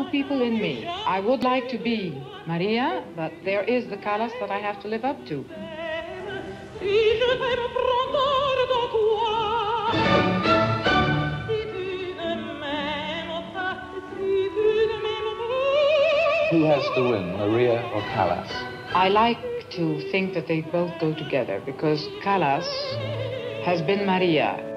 two people in me. I would like to be Maria, but there is the Callas that I have to live up to. Who has to win, Maria or Callas? I like to think that they both go together because Callas has been Maria.